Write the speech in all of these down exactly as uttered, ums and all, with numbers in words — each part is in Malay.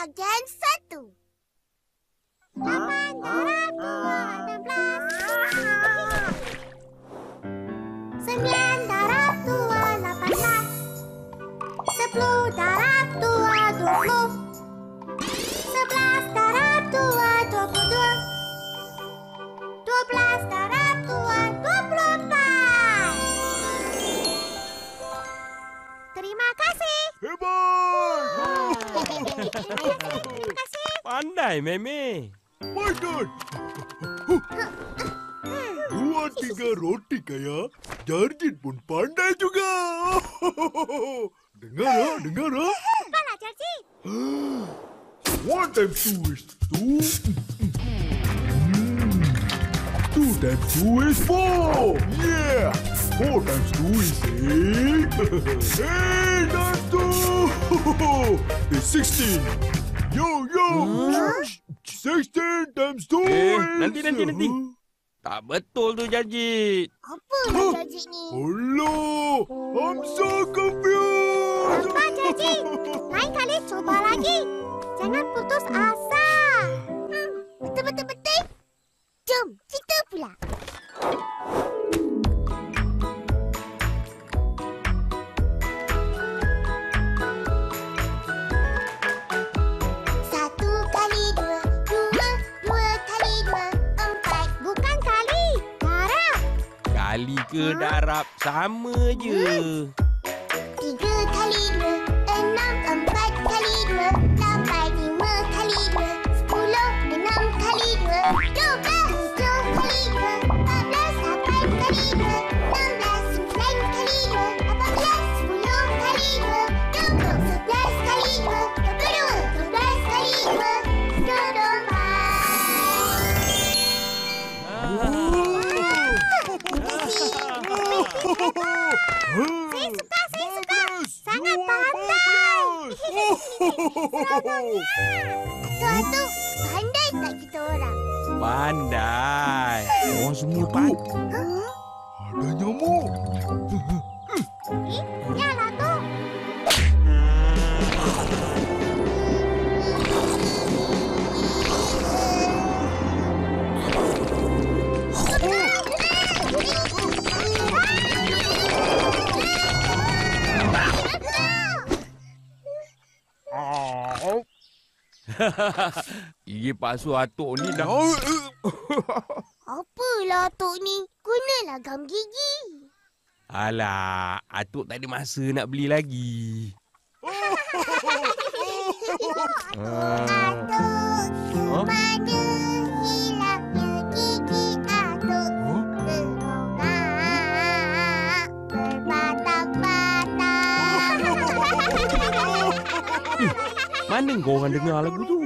bahagian satu. Lapan darab dua, enam belas. Sembilan darab dua, lapan belas. Sepuluh darab dua, dua puluh. Sebelas darab dua, dua puluh dua. Dua belas darab dua, dua puluh empat. Terima kasih. Hebat! Terima kasih. Pandai, Meme. Pandai! Dua tiga roti kaya, Jarjit pun pandai juga. Dengar ah, dengar ah. Baiklah, Jarjit. One times two is two. Hmm. Two times two is four. Yeah. Four times two is eight. Eight times two is sixteen. Yo, yo. Huh? Sixteen times two Eh, is... nanti, nanti, nanti. Tak betul tu, Jarjit. Apa lah Jarjit ni? Hello. I'm so confused. Nampak, Jarjit? Lain kali cuba lagi. Jangan putus asa. Hmm, betul-betul-betul. Jom, kita pula. Satu kali dua, dua, dua kali dua, empat. Bukan kali, darab. Kali ke darab sama je. Tiga kali dua, enam, empat kali dua, lapan, lima kali dua, sepuluh, enam kali dua, dua belas, tujuh kali dua, empat belas, lapan kali dua, enam belas, sembilan kali dua, lapan belas, sepuluh kali dua, dua puluh, sebelas kali dua, dua puluh dua, dua belas kali dua, dua puluh empat. Saya suka, saya suka. Sangat pandai. Tuan-tuan, pandai tak kita orang? Pandai. Orang semua tu. Ada nyamuk. Eh, yalah tu. Gigi palsu atuk ni dah. Apalah atuk ni? Gunalah gam gigi. Alah, atuk tak ada masa nak beli lagi. Atuk, mana hilangnya gigi atuk? Terongak, berbatang-batang. Mana kau orang dengar lagu tu?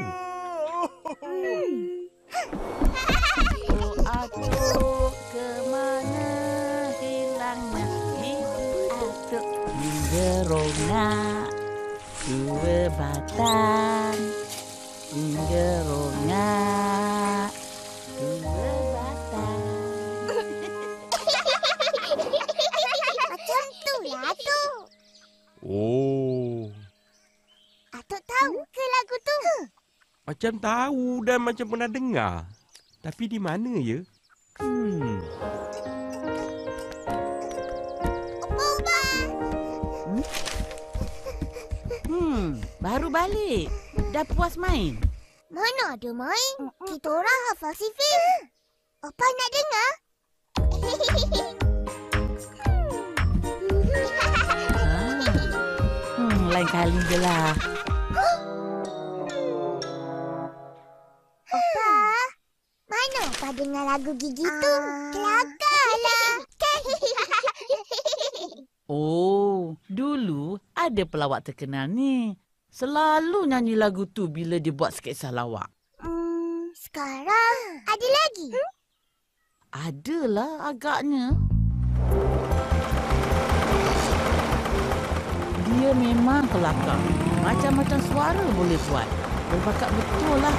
Atuk ke mana hilangnya gigi atuk? Gerongak dua batang, gerongak dua batang. Macam tu lah atuk. Oh, Atuk tahu ke lagu tu? macam tahu dan macam pernah dengar. Tapi di mana ya? Hmm. Opa. Hmm, baru balik. Dah puas main? Mana ada main? Kita orang hafal sifir. Opa nak dengar? Hmm, lain kali je lah. Opa, mana Opa dengar lagu gigi tu? Kelakarlah. Oh, dulu ada pelawak terkenal ni. Selalu nyanyi lagu tu bila dia buat sketsa lawak. Hmm, sekarang ada lagi? Hmm? Adalah agaknya. Dia memang kelakar. Macam-macam suara boleh buat. Berbakat betul lah.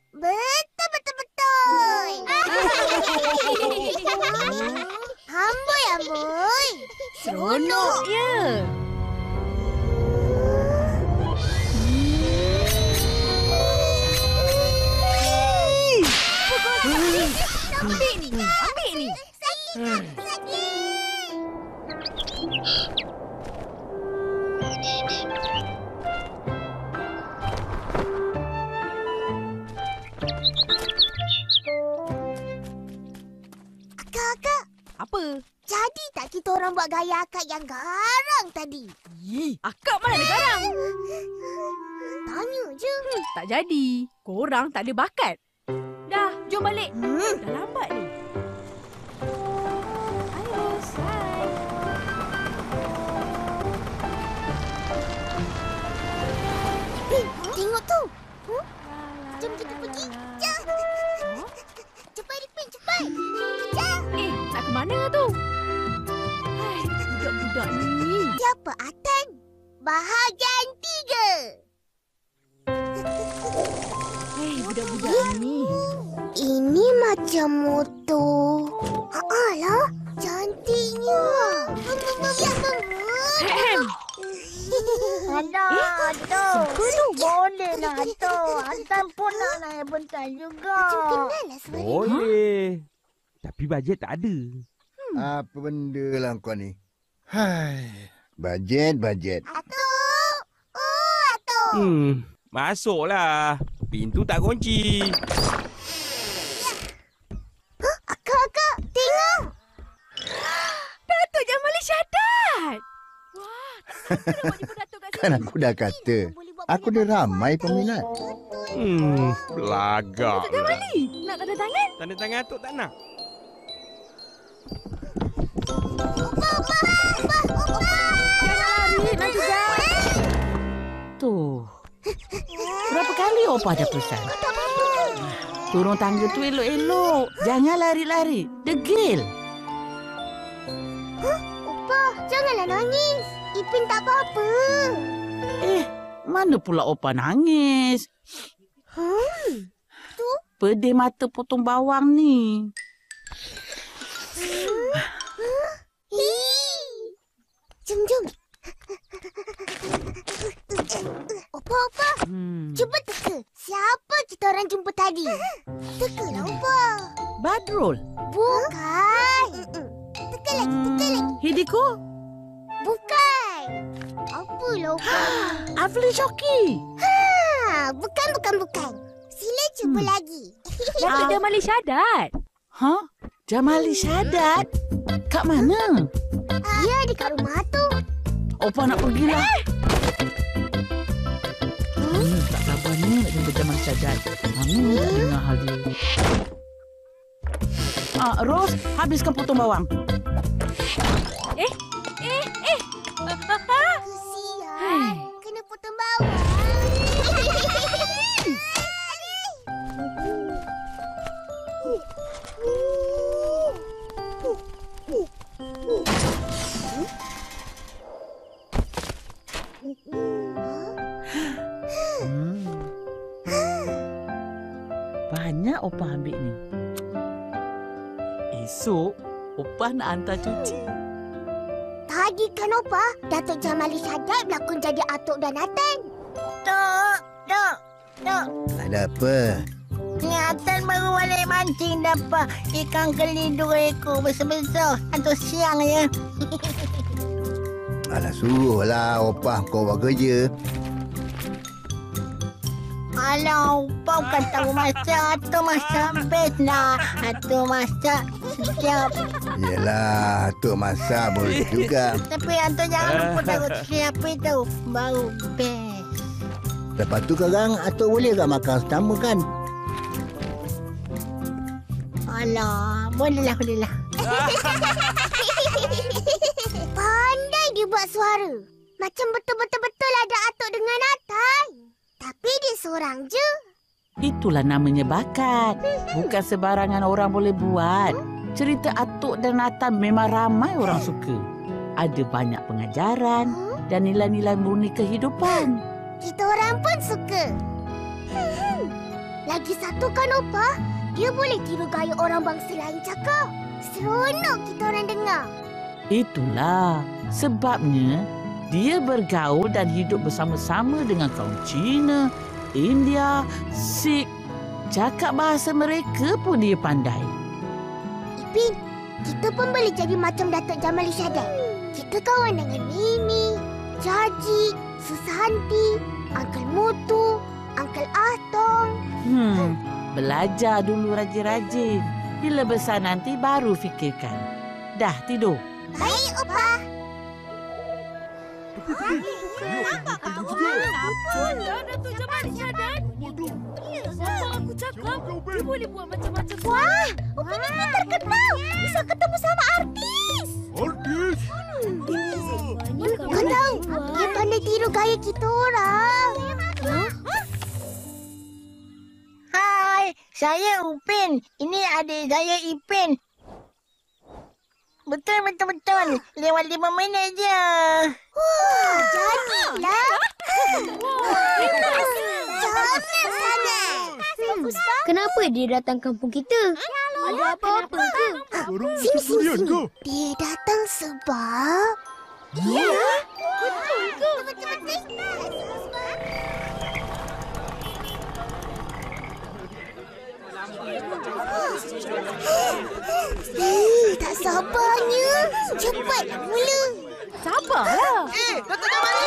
Seronok ya. Ambil ni. Ambil ni. Kakak, Apa? jadi tak kita orang buat gaya akak yang garang tadi? Ih, akak mana ada garang? Tanya je. Hmm, tak jadi. Korang tak ada bakat. Dah, jom balik. Hmm. Dah lambat ni. Ayo, Sai. Eh, tengok tu. Huh? Jom kita pergi. Jom. Cepat, Ipin, cepat. Kejar. Eh, nak ke mana tu? Hai, budak-budak ni. Siapa Atan? Bahagian tiga. Hei, budak-budak ni. Ini macam motor. Haa lah, cantiknya. Ada, ada. Boleh lah, ada. Atan pun nak naik bentar juga. Macam kenal lah suara. Boleh. Tapi bajet tak ada. Hmm. Apa benda lah kau ni? Hai. Bajet, bajet. Atuk. Oh, Atuk. Hmm, masuklah. Pintu tak kunci. Akak-akak, tengok. Datuk Jamali Syahadat. Wah, kenapa nak buat jumpa Datuk kat sini? Kan aku dah kata. Aku dah ramai peminat. Hmm, belagak. Datuk Jamali, nak tanda tangan? Tanda tangan Atuk tak nak. Jangan lari, nanti jatuh. Tuh. Berapa kali Opa dah pesan? Turun tangga tu elok-elok. Jangan lari-lari. Degil. Opa, janganlah nangis. Ipin tak apa-apa. Eh, mana pula Opa nangis? Hmm. Tu? Pedih mata potong bawang ni. Hii. Jom, jom. Opa, Opa. Hmm. Cuba teka. Siapa kita orang jumpa tadi? Tekalah, Opa. Badrul. Bukan. Teka lagi, teka lagi. Hidiko. Bukan. Apalah, Opa? Afli Shoki. Ha, bukan, bukan, bukan. Sila cuba Hmm. lagi. Datuk Jamali Syahadat. Hah? Jamali Syahadat? Kat mana? Dia dekat rumah tu. Opa nak pergilah. Hmm, tak sabarnya nak jumpa Jamali Syahadat. Mana nak dengar hal dia? Ah, Ros, habiskan potong bawang. Eh, eh, eh. Kesian. Kena potong bawang. Hmm. Banyak Opa ambil ni. Esok, Opa nak hantar cuci. Tadi kan, Opa, Datuk Jamali Syahadat berlakon jadi Atuk dan Atan. Tok, tok, tok. Ada apa? Ni Atan baru balik mancing dapat ikan keli dua ekor besar-besar. Hantu siang ya. Alah suruhlah opah kau buat kerja. Alah, kau kan tahu masak atau masak best lah. Atau masak sedap. Yelah, Atuk masak boleh juga. Tapi Anto jangan lupa taruh siapa itu. Baru best. Lepas tu sekarang Atuk boleh tak makan sama kan? Alah, bolehlah, bolehlah. Pandai dia buat suara. Macam betul-betul-betul ada Atuk dengan Atan. Tapi dia seorang je. Itulah namanya bakat. Bukan sebarangan orang boleh buat. Cerita Atuk dan Atan memang ramai orang suka. Ada banyak pengajaran dan nilai-nilai murni kehidupan. Kita orang pun suka. Hmm. Lagi satu kan, Opa. Dia boleh tiru gaya orang bangsa lain cakap. Seronok kita orang dengar. Itulah sebabnya dia bergaul dan hidup bersama-sama dengan kaum Cina, India, Sikh. Cakap bahasa mereka pun dia pandai. Ipin, kita pun boleh jadi macam Datuk Jamal Isyadin. Kita kawan dengan Mimi, Jaji, Susanti, Uncle Mutu, Uncle Atong. Hmm, belajar dulu rajin-rajin. Bila besar nanti baru fikirkan. Dah tidur. Baik, Opa. Nampak tak awak? Apa dah Datuk Jamal Isyadin? Apa aku cakap? Dia boleh buat macam-macam. Wah, Upin ini terkenal. Bisa ketemu sama artis. Artis? Kau tahu, dia pandai tiru gaya kita orang. Hai, saya Upin. Ini adik saya Ipin. Betul, betul, betul. Lewat lima minit je. Wah, jadilah. Cantik sangat. Kenapa dia datang kampung kita? Ada apa-apa ke? Sini, sini, sini. Dia datang sebab... Ya, betul ke? Hei, tak sabarnya. Cepat mula. Sabarlah. Eh, Datuk Jamali!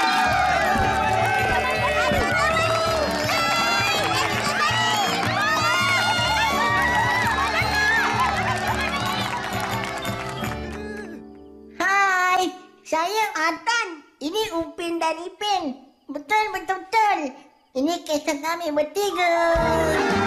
Hai, saya Atan. Ini Upin dan Ipin. Betul, betul, betul. Ini kisah kami bertiga.